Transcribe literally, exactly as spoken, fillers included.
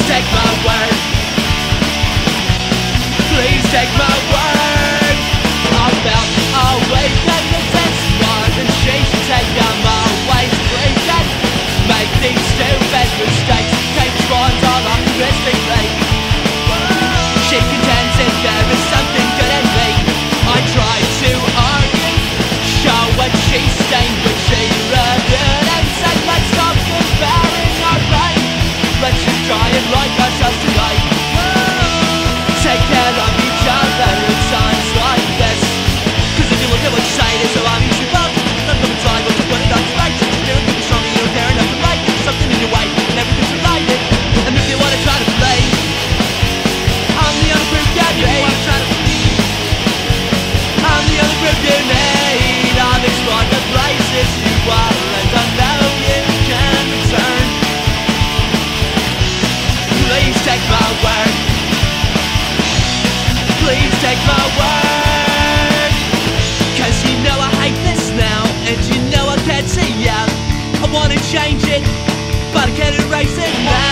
take my word. Please take my word. I felt awake at the tense one, and she should take on my ways. Please don't make these stupid mistakes. Take swans all optimistically. She contends that there is something good in me. I try to argue, show what she's stained, but she revealed and said, let's stop comparing our pain. Let's just try and like ourselves tonight. Take care of each other at times like this, cause if you look at what you say, it is so obvious you love. None of it's lying, but you put it on your right. You're doing something stronger, you don't care enough to like it. There's something in your way, and everything's related. And if you wanna try to play, I'm the other group you need. I'm the other group you need. I've explored the places you are, and I know you can return. Please take my word. Please take my word. Cause you know I hate this now, and you know I can't see out. I wanna change it, but I can't erase it now.